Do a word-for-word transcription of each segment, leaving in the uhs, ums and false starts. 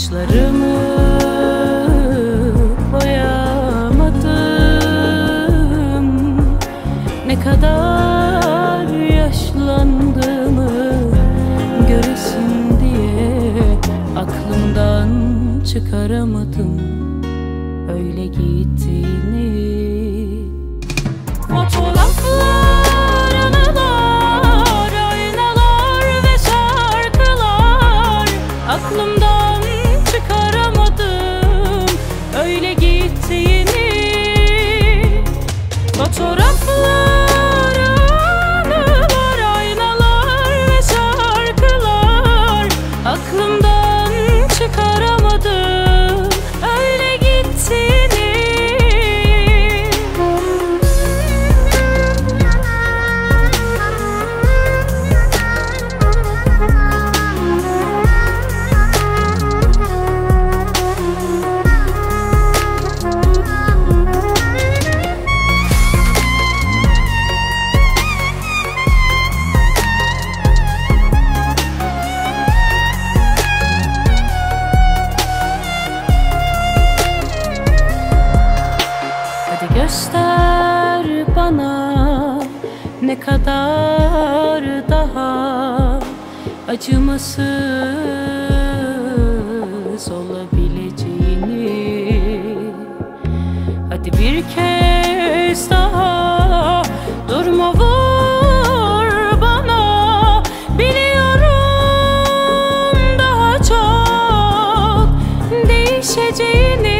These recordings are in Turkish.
Saçlarımı boyamadım, ne kadar yaşlandığımı göresin diye aklımdan çıkaramadım öyle gittiğini. Fotoğraflar, anılar, aynalar ve şarkılar, aklımdan çıkaramadım öyle gittiğini. Fotoğraflar, anılar, aynalar ve şarkılar, aklımdan çıkaramadım öyle gittiğini. Göster bana ne kadar daha acımasız olabileceğini. Hadi bir kez daha durma, vur bana. Biliyorum daha çok değişeceğini.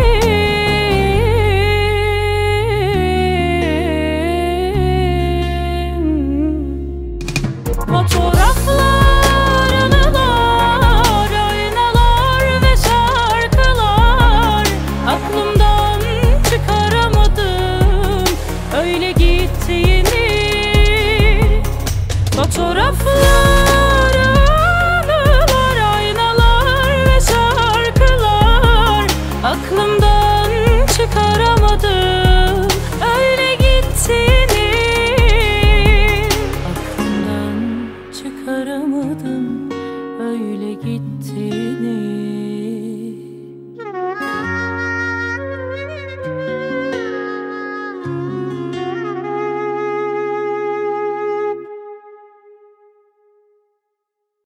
Fotoğraflar, anılar, aynalar ve şarkılar, aklımdan çıkaramadım öyle gittiğini. Fotoğraflar, anılar, aynalar ve şarkılar, aklımdan çıkaramadım öyle gittiğini. Çıkaramadım öyle gittiğini.